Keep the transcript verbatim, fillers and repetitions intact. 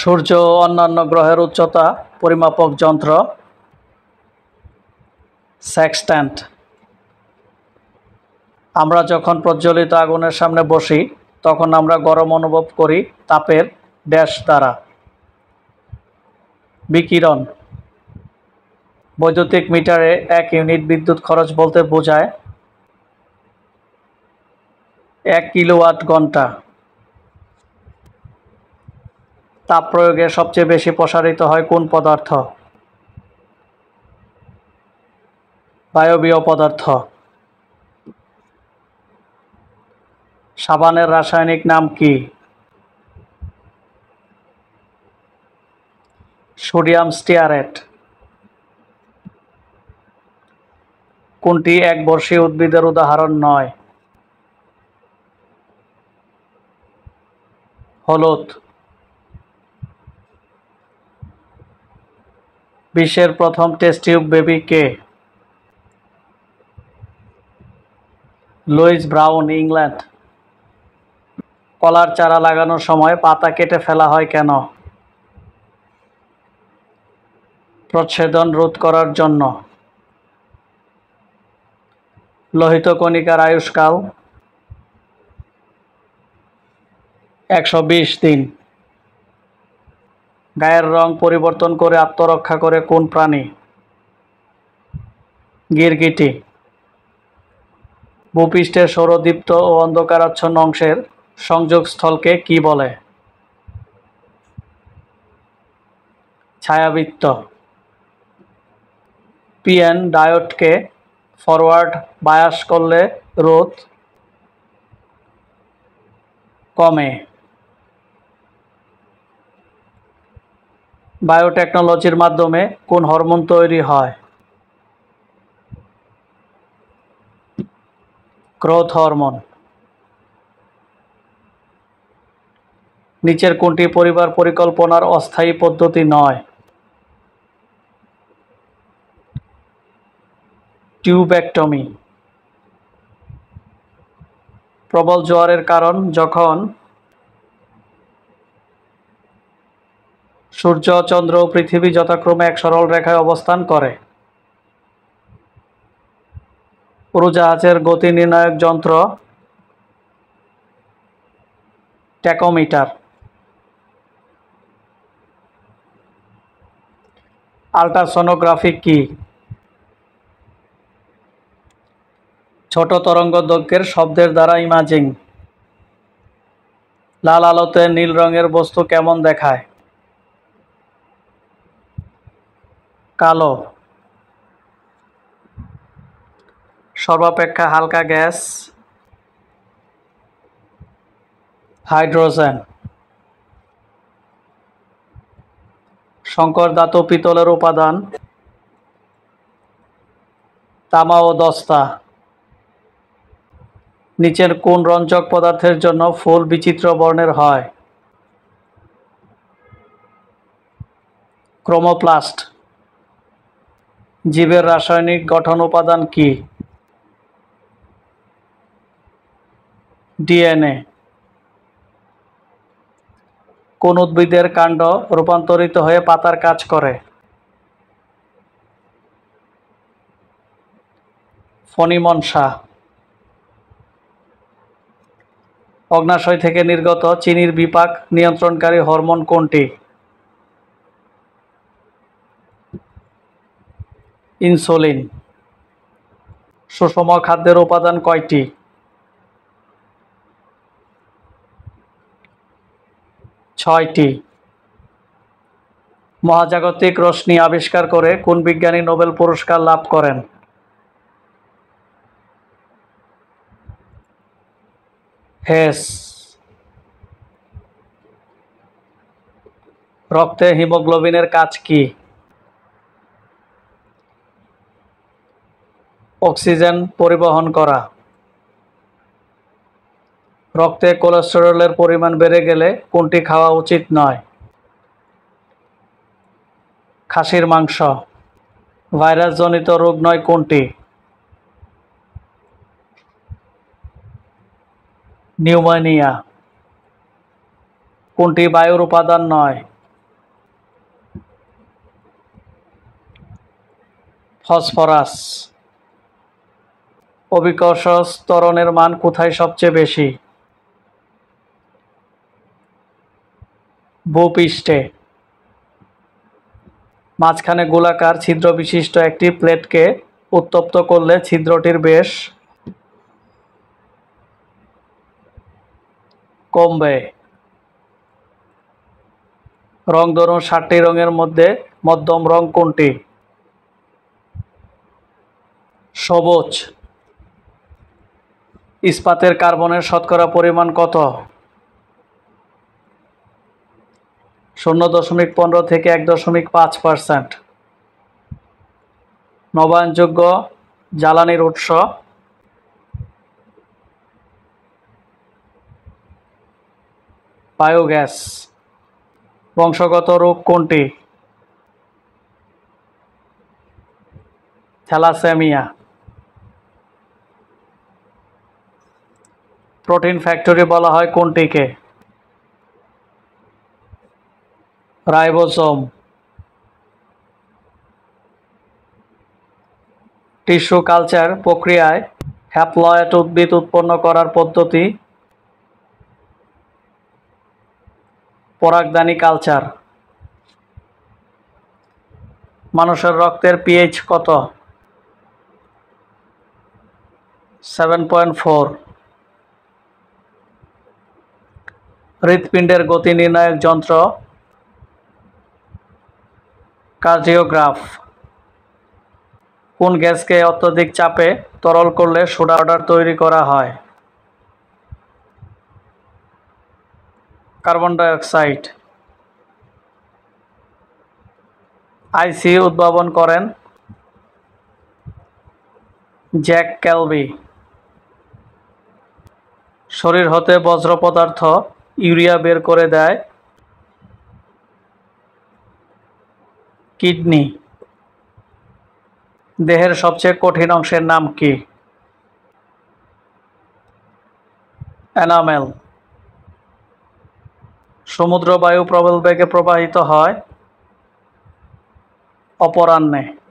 সূর্য ও অন্যান্য গ্রহের উচ্চতা পরিমাপক যন্ত্র সেক্সট্যান্ট। আমরা যখন প্রজ্বলিত আগুনের সামনে বসি তখন আমরা গরম অনুভব করি তাপের ড্যাশ দ্বারা। বিকিরণ। বৈদ্যুতিক মিটারে এক ইউনিট বিদ্যুৎ খরচ বলতে বোঝায় এক কিলোওয়াট ঘন্টা। তাপ প্রয়োগে সবচেয়ে বেশি প্রসারিত হয় কোন পদার্থ? বায়বীয় পদার্থ। সাবানের রাসায়নিক নাম কি? Sodium stearate. কোনটি একবর্ষী উদ্ভিদের উদাহরণ নয়? হলুদ। বিশ্বের প্রথম টেস্ট টিউব বেবি কে? Louis Brown, England. কলার চারা লাগানোর সময় পাতা কেটে ফেলা হয় কেন? প্রচ্ছেদন রোধ করার জন্য। লোহিত কণিকার আয়ুষ্কাল একশো বিশ দিন। গায়ের রং পরিবর্তন করে আত্মরক্ষা করে কোন প্রাণী? গিরগিটি। ভূপৃষ্ঠের সৌরদীপ্ত ও অন্ধকারাচ্ছন্ন অংশের সংযোগস্থলকে কি বলে? ছায়াবৃত্ত। পিএন ডায়োডকে ফরওয়ার্ড বায়াস করলে রোধ কমে। বায়োটেকনোলজির মাধ্যমে কোন হরমোন তৈরি হয়? Growth hormone. নিচের কোনটি পরিবার পরিকল্পনার অস্থায়ী পদ্ধতি নয়? টিউবেক্টমি। প্রবল জোয়ারের কারণ যখন সূর্য, চন্দ্র ও পৃথিবী যথাক্রমে এক সরল রেখায় অবস্থান করে। উড়োজাহাজের গতি নির্ণায়ক যন্ত্র ট্যাকোমিটার। আল্ট্রাসোনোগ্রাফি কি? ছোট তরঙ্গদৈর্ঘ্যের শব্দের দ্বারা ইমেজিং। লাল আলোতে নীল রঙের বস্তু কেমন দেখায়? কালো। সর্বাপেক্ষা হালকা গ্যাস হাইড্রোজেন। সংকর ধাতু পিতলের উপাদান তামা ও দস্তা। নিচের কোন রঞ্জক পদার্থের জন্য ফুল বিচিত্র বর্ণের হয়? ক্রোমোপ্লাস্ট। জীবের রাসায়নিক গঠন উপাদান কি? ডিএনএ। কোন উদ্ভিদের কাণ্ড রূপান্তরিত হয়ে পাতার কাজ করে? ফণী মনসা। অগ্ন্যাশয় থেকে নির্গত চিনির বিপাক নিয়ন্ত্রণকারী হরমোন কোনটি? ইনসুলিন। সুষম খাদ্যের উপাদান কয়টি? ছয়টি। মহাজাগতিক রশ্মি আবিষ্কার করে কোন বিজ্ঞানী নোবেল পুরস্কার লাভ করেন? হেস। রক্তে হিমোগ্লোবিনের কাজ কি? অক্সিজেন পরিবহন করা। রক্তে কোলেস্টেরলের পরিমাণ বেড়ে গেলে কোনটি খাওয়া উচিত নয়? খাসির মাংস। ভাইরাসজনিত রোগ নয় কোনটি? নিউমোনিয়া। কোনটি বায়ুর উপাদান নয়? ফসফরাস। অভিকর্ষজ ত্বরণের মান কোথায় সবচেয়ে বেশি? ভূপৃষ্ঠে। মাঝখানে গোলাকার ছিদ্র বিশিষ্ট একটি প্লেটকে উত্তপ্ত করলে ছিদ্রটির ব্যাস কমবে। রং ধরুন সাতটি রঙের মধ্যে মধ্যম রং কোনটি? সবুজ। ইস্পাতের কার্বনের শতকরা পরিমাণ কত? শূন্য দশমিক পনেরো থেকে এক দশমিক পাঁচ পার্সেন্ট। নবায়নযোগ্য জ্বালানির উৎস? বায়োগ্যাস। বংশগত রোগ কোনটি? থ্যালাসেমিয়া। প্রোটিন ফ্যাক্টরি বলা হয় কোনটিকে? রাইবোসোম। টিস্যু কালচার প্রক্রিয়ায় হ্যাপ্লয়েড উদ্ভিদ উৎপন্ন করার পদ্ধতি? পরাগধানী কালচার। মানুষের রক্তের পিএইচ কত? Seven point four. হৃৎপিণ্ডের গতি নির্ণায়ক যন্ত্র? কার্ডিওগ্রাফ। কোন গ্যাসকে অত্যধিক চাপে তরল করলে সোডা পাউডার তৈরি করা হয়? Carbon die oxide. আইসি উদ্ভাবন করেন? Jack Kilby. শরীর হতে বজ্র পদার্থ ইউরিয়া বের করে দেয়? কিডনি। দেহের সবচেয়ে কঠিন অংশের নাম কি? এনামেল। সমুদ্র বায়ু প্রবল বেগে প্রবাহিত হয় অপরাহ্নে।